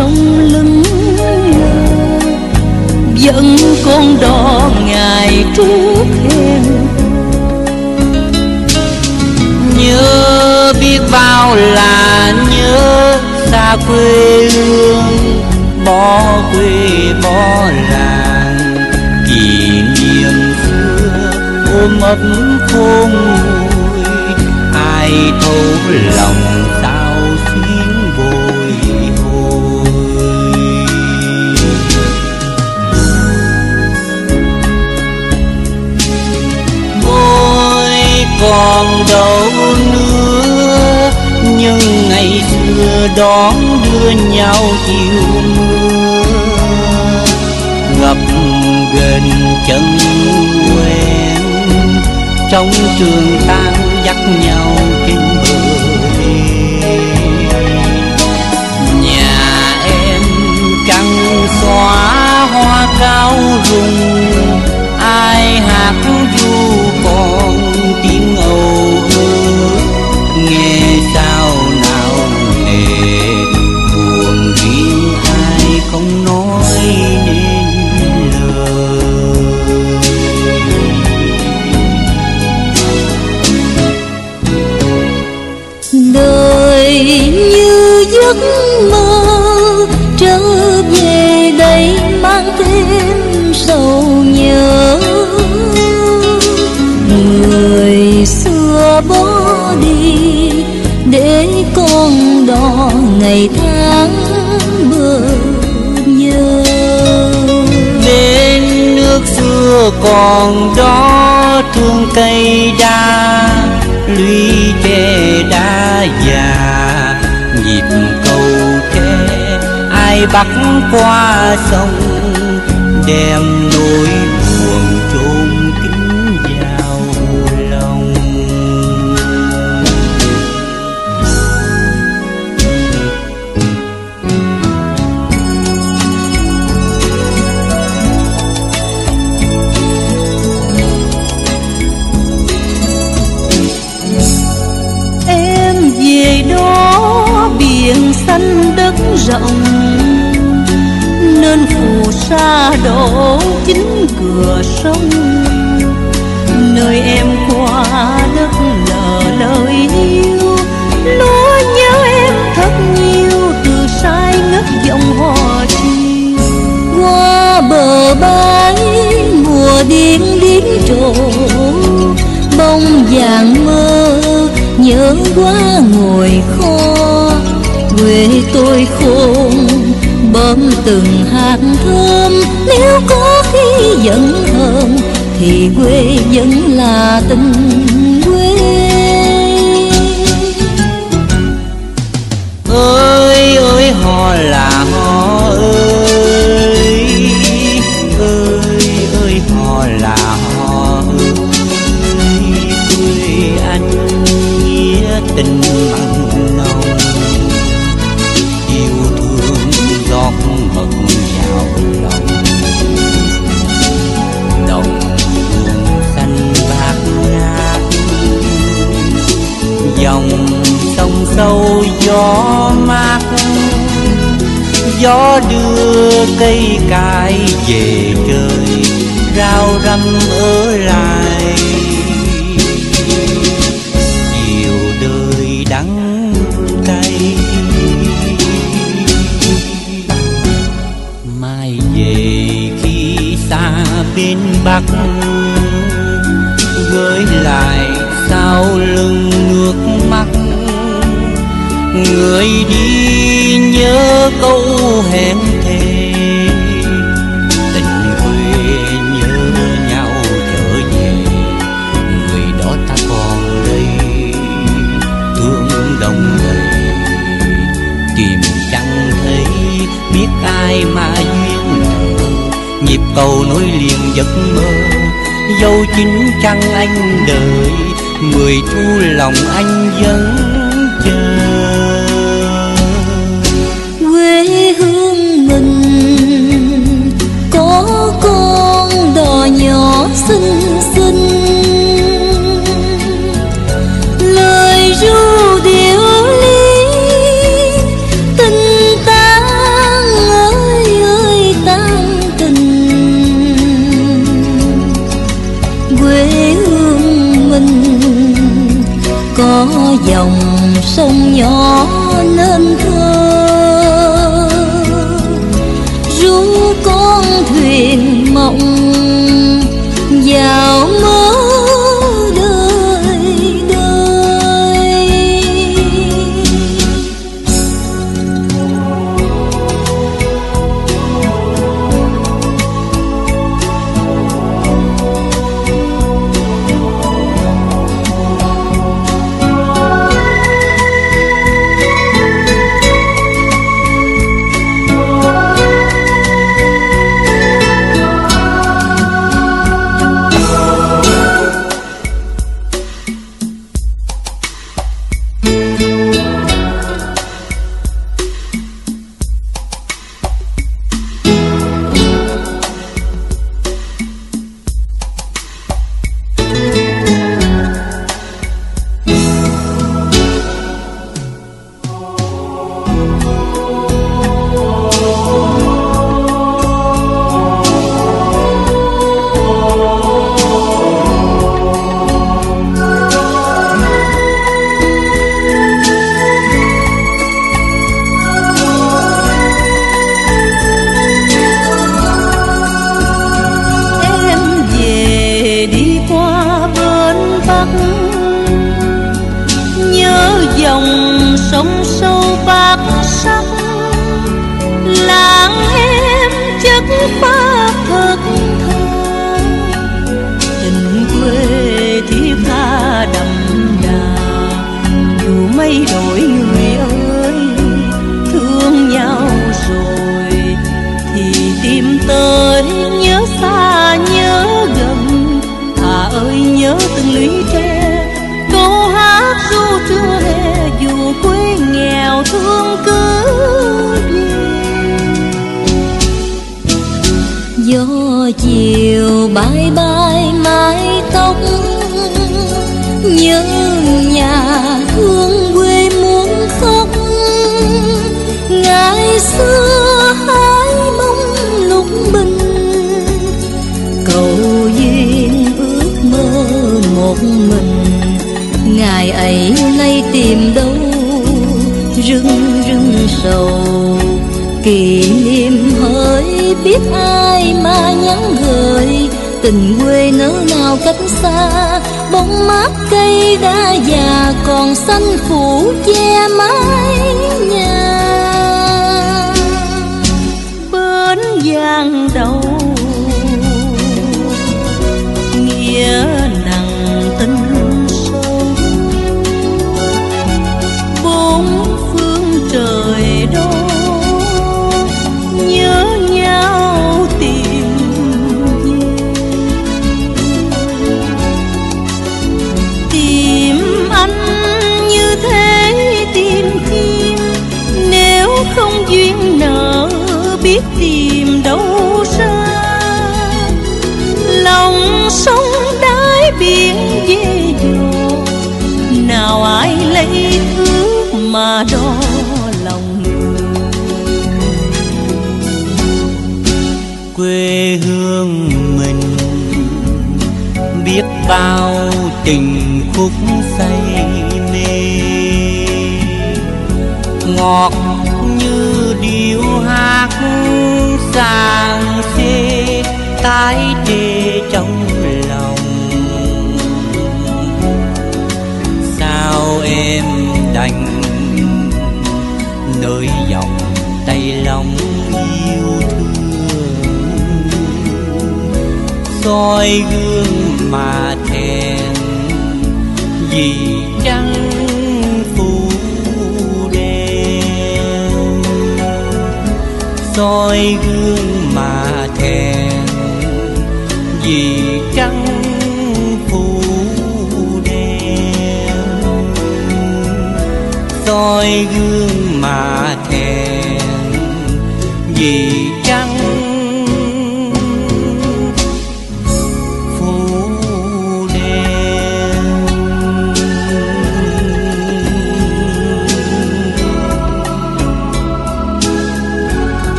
sông lưng vẫn còn đò ngày trước hẹn. Nhớ biết bao là nhớ xa quê hương, bỏ quê bỏ làng, kỷ niệm xưa ôm ấp khôn nguôi. Ai thấu lòng sao xuyến bồi hồi. Ôi còn đâu nữa, nhưng ngày xưa đón đưa nhau chiều mưa, ngập gần chân quen trong trường tan dắt nhau trên bờ đê. Nhà em trăng xóa hoa cao rụng, ai hát ru còn tiếng âu ơ, nghe sao nào nề buồn riêng ai không nói nên lời. Đời như giấc mơ, trở về đây mang thêm sầu nhớ. Người xưa bỏ đi để con đò ngày tháng bơ vơ. Bên nước xưa còn đó thương cây đa, lũy tre đá già, nhịp cầu tre ai bắt qua sông, đem nỗi buồn chôn kín vào lòng. Em về đó biển xanh đất rộng, nên phù sa đổ chính cửa sông. Nơi em qua đất lờ lời yêu, lúa nhớ em thật nhiều từ sai ngất giọng hò chiều. Qua bờ bãi mùa điên điên trổ, bông vàng mơ nhớ quá ngồi kho. Quê tôi khôn bơm từng hạt thơm, nếu có khi giận hờn thì quê vẫn là tình quê. Ơi ơi hò là hò ơi, ơi ơi hò là hò ơi. Quê anh nghĩa tình mặn nồng, yêu thương giọt mật vào lòng. Đồng ruộng xanh bát ngát, dòng sông sâu gió mát, gió đưa cây cài về trời, rao răm ở lại. Chiều đời đắng cay, mai về khi xa bên Bắc, gửi lại sau lưng nước mắt. Người đi nhớ câu hẹn thề, tình quê nhớ nhau trở về. Người đó ta còn đây thương đồng người, tìm chẳng thấy biết ai mà duyên nợ. Nhịp cầu nối liền giấc mơ, dấu chính trăng anh đợi. Mười thu lòng anh vẫn chờ. Quê hương mình có con đò nhỏ xinh xinh, lời ru điệu ly tình ta đổi người ơi, thương nhau rồi thì tìm tới, nhớ xa nhớ gần, thà ơi nhớ từng lũy tre, câu hát ru trưa hè dù quê nghèo thương cứ về. Gió chiều bay bay mái tóc, nhớ nhà thương quê muốn khóc. Ngày xưa hái mong lúc bình, cầu duyên ước mơ một mình. Ngày ấy nay tìm đâu rưng rưng sầu, kỷ niệm hỡi biết ai mà nhắn gửi. Tình quê nỡ nào cách xa, bóng mát cây đã già còn xanh phủ che mái nhà. Bến Giang đầu nghĩa nặng tình sâu, bốn phương trời đâu nhớ nhau tìm về. Tìm anh như thế tìm chim, nếu không duyên nợ biết tìm đâu ra. Lòng sông đáy biển dễ dò, nào ai lấy thước mà đo lòng người. Quê hương mình biết bao tình khúc say mê, ngọt như điệu hát sàng xê tái tê trong lòng. Sao em đành nơi dòng tay lòng yêu thương, soi gương mà thẹn vì trăng phủ đen. Soi gương mà thẹn vì trăng phủ đen. Soi gương mà thẹn vì